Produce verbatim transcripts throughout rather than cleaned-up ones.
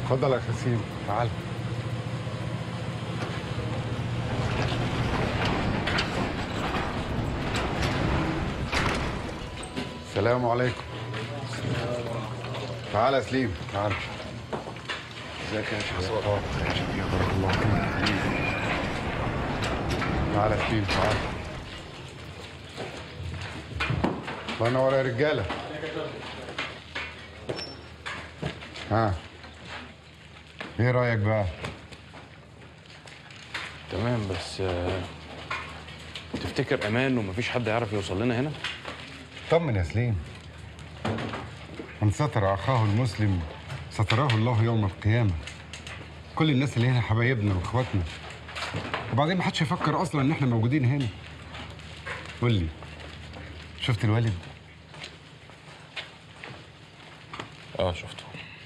اتفضل يا خسيم، تعال. السلام عليكم. تعال يا سليم، تعال. ازيك يا شيخ؟ يا بارك الله فيك. تعال يا سليم، تعال. الله ينور يا رجاله. ها، ايه رايك بقى؟ تمام، بس آه، تفتكر امان ومفيش حد يعرف يوصل لنا هنا؟ طمن يا سليم، من ستر اخاه المسلم ستراه الله يوم القيامه. كل الناس اللي هنا حبايبنا واخواتنا، وبعدين ما حدش يفكر اصلا ان احنا موجودين هنا. قول لي، شفت الوالد؟ اه شفته.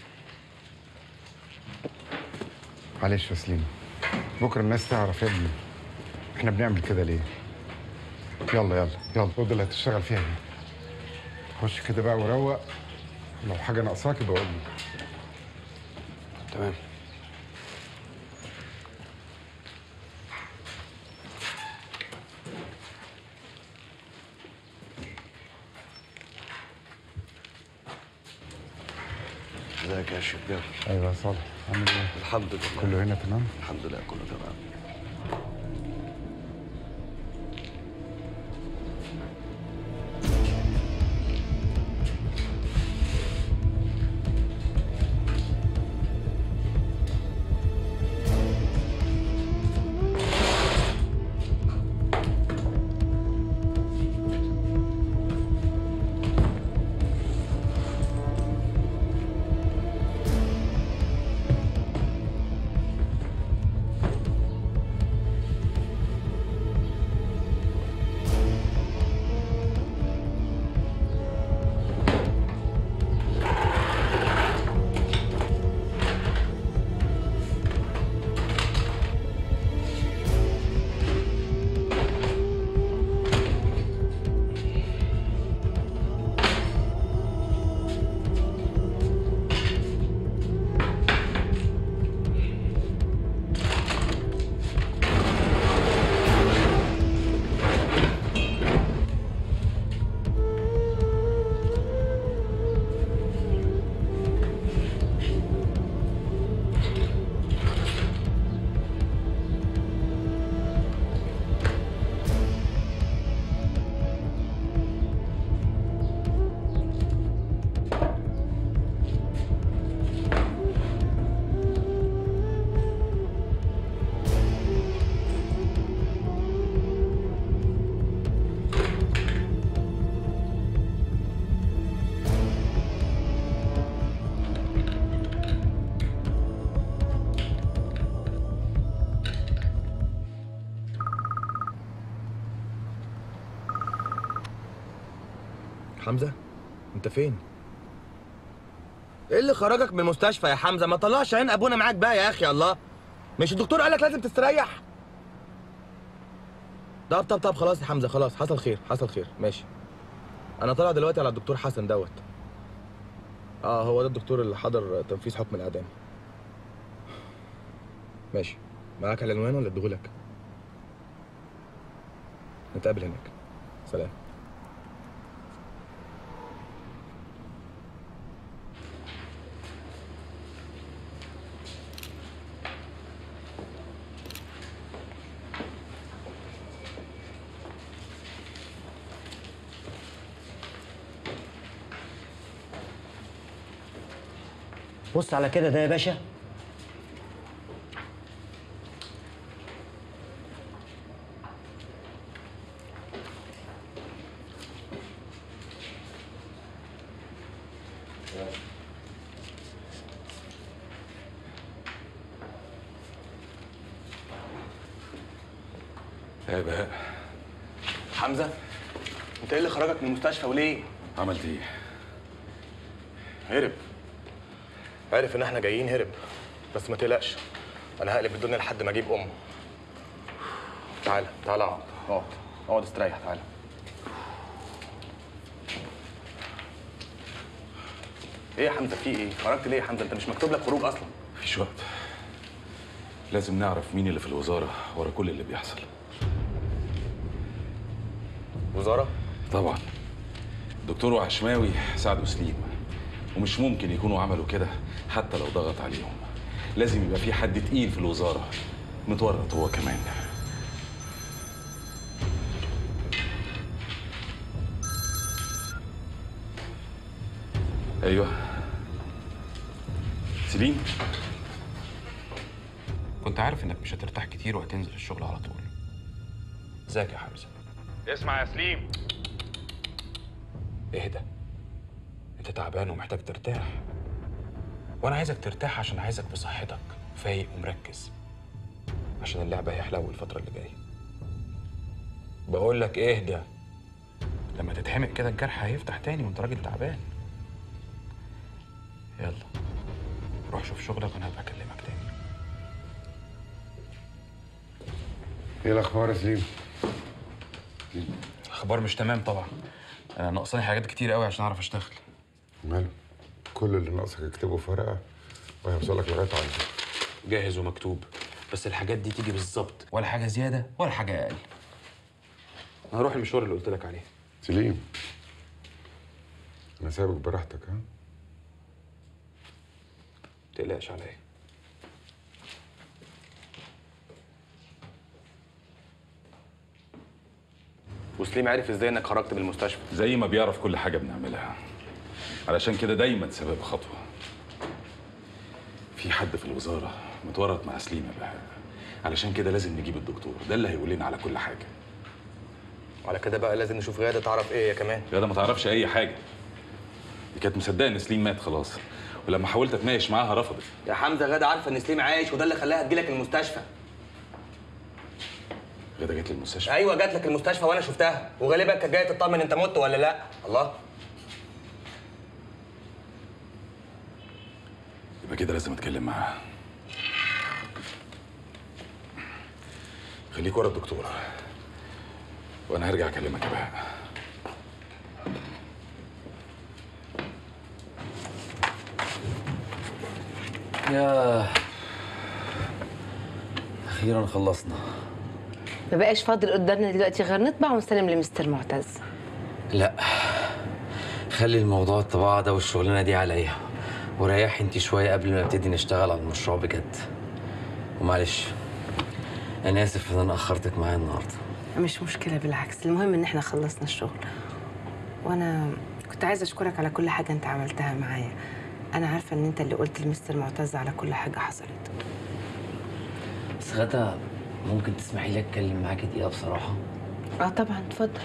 معلش يا سليم، بكره الناس تعرف يا ابني احنا بنعمل كده ليه. يلا يلا يلا، الأوضة اللي هتشتغل فيها دي خش كده بقى وروق، لو حاجه ناقصاك يبقى قول لي. تمام. ازيك يا شباب؟ ايوه يا صالح، عامل ايه؟ الحمد لله. كله هنا تمام؟ الحمد لله كله تمام. حمزة، انت فين؟ ايه اللي خرجك من المستشفى يا حمزة؟ ما طلعش عين ابونا معاك بقى يا اخي. الله، مش الدكتور قالك لازم تستريح؟ طب طب طب خلاص يا حمزة، خلاص، حصل خير حصل خير، ماشي. انا طالع دلوقتي على الدكتور حسن دوت. اه هو ده الدكتور اللي حضر تنفيذ حكم الاعدام. ماشي، معاك العنوان ولا اديهولك؟ نتقابل هناك. سلام. بص على كده ده يا باشا. يا بهاء، حمزة، انت ايه اللي خرجك من المستشفى وليه؟ عملت ايه؟ هرب. عرف ان احنا جايين هرب، بس ما تقلقش، انا هقلب الدنيا لحد ما اجيب امه. تعالى تعالى اقعد اقعد اقعد استريح. تعالى. ايه يا حمزه، في ايه؟ خرجت ليه يا حمزه؟ انت مش مكتوب لك خروج اصلا. مفيش وقت. لازم نعرف مين اللي في الوزارة ورا كل اللي بيحصل. وزاره؟ طبعا دكتور وعشماوي ساعدوا سليم، ومش ممكن يكونوا عملوا كده حتى لو ضغط عليهم. لازم يبقى في حد تقيل في الوزارة متورط هو كمان. ايوه سليم. كنت عارف انك مش هترتاح كتير وهتنزل الشغل على طول. ازيك يا حمزه؟ اسمع يا سليم، اهدى، انت تعبان ومحتاج ترتاح، وانا عايزك ترتاح عشان عايزك بصحتك فايق ومركز، عشان اللعبه هيحلو الفتره اللي جايه. بقول لك اهدى، لما تتحمق كده الجرح هيفتح تاني وانت راجل تعبان. يلا روح شوف شغلك وانا هبقى اكلمك تاني. ايه الاخبار يا سليم؟ الاخبار مش تمام طبعا، انا ناقصاني حاجات كتير قوي عشان اعرف اشتغل. ماله؟ كل اللي ناقصك اكتبه في ورقه وهيوصل لك لغايه عندك. جاهز ومكتوب، بس الحاجات دي تيجي بالظبط، ولا حاجه زياده ولا حاجه اقل. انا هروح المشوار اللي قلت لك عليه. سليم انا سايبك براحتك ها؟ متقلقش عليا. وسليم عرف ازاي انك خرجت من المستشفى؟ زي ما بيعرف كل حاجة بنعملها، علشان كده دايما سبب خطوة. في حد في الوزارة متورط مع سليم يا بهاء، علشان كده لازم نجيب الدكتور، ده اللي هيقول لنا على كل حاجة. وعلى كده بقى لازم نشوف غاده تعرف ايه هي كمان. غادة ما تعرفش أي حاجة، دي كانت مصدقة إن سليم مات خلاص، ولما حاولت أتناقش معاها رفضت. يا حمزه غاده عارفه ان سليم عايش وده اللي خلاها تجيلك المستشفى. غادة جت لي المستشفى. ايوه جات لك المستشفى وانا شفتها، وغالبا كانت جايه تطمن انت مت ولا لا. الله، يبقى كده لازم أتكلم معاها. خليك ورا الدكتور وأنا هرجع أكلمك يا بهاء. يا اخيرا خلصنا. ما بقاش فاضل قدامنا دلوقتي غير نطبع ونسلم لمستر معتز. لا، خلي الموضوع الطباعة ده والشغلانة دي عليا، وريحي انتي شوية قبل ما نبتدي نشتغل على المشروع بجد. ومعلش انا اسف ان انا اخرتك معايا النهارده. مش مشكلة، بالعكس، المهم ان احنا خلصنا الشغل. وانا كنت عايزة اشكرك على كل حاجة انت عملتها معايا. انا عارفة ان انت اللي قلت لمستر معتز على كل حاجة حصلت. بس غدا ممكن تسمحي لي اتكلم معاكي دقيقة بصراحة؟ اه طبعا، اتفضل.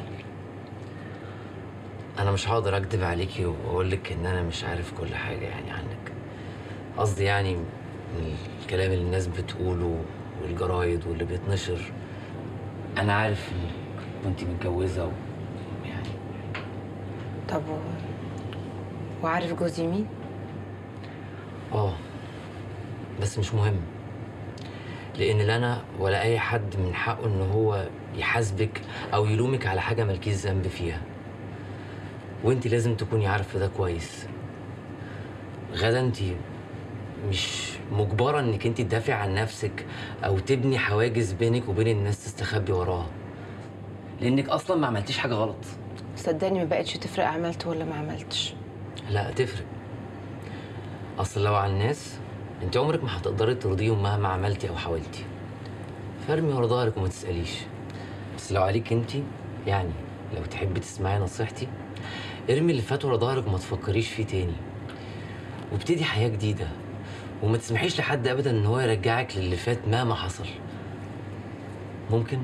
انا مش هقدر اكدب عليكي واقول لك ان انا مش عارف كل حاجة يعني عنك. قصدي يعني من الكلام اللي الناس بتقوله والجرايد واللي بيتنشر، انا عارف انك كنتي متجوزة و... يعني. طب و... وعارف جوزي مين؟ اه بس مش مهم، لان لا انا ولا اي حد من حقه ان هو يحاسبك او يلومك على حاجه مالكيش ذنب فيها، وانت لازم تكوني عارفه ده كويس. غدا انت مش مجبره انك انت تدافعي عن نفسك او تبني حواجز بينك وبين الناس تستخبي وراها، لانك اصلا ما عملتيش حاجه غلط. صدقني ما بقتش تفرق عملت ولا ما عملتش. لا تفرق، اصل لو على الناس انت عمرك ما هتقدري ترضيهم مهما عملتي او حاولتي. فارمي ورا ظهرك وما تساليش. بس لو عليك انت، يعني لو تحبي تسمعي نصيحتي، ارمي اللي فات ورا ظهرك وما تفكريش فيه تاني، وابتدي حياه جديده، وما تسمحيش لحد ابدا ان هو يرجعك للي فات مهما حصل. ممكن؟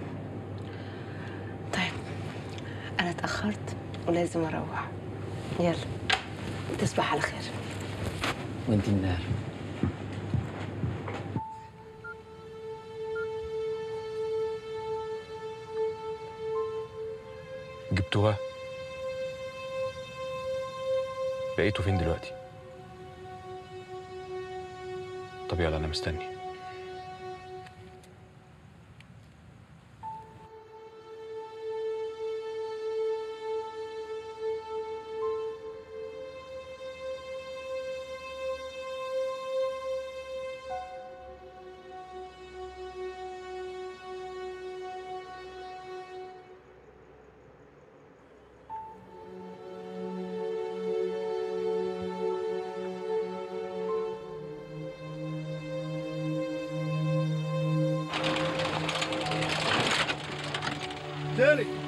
طيب انا اتاخرت ولازم اروح. يلا تصبح على خير. وانت من اهله. جبتوها؟ لقيته فين دلوقتي؟ طب يلا انا مستني. قلت لك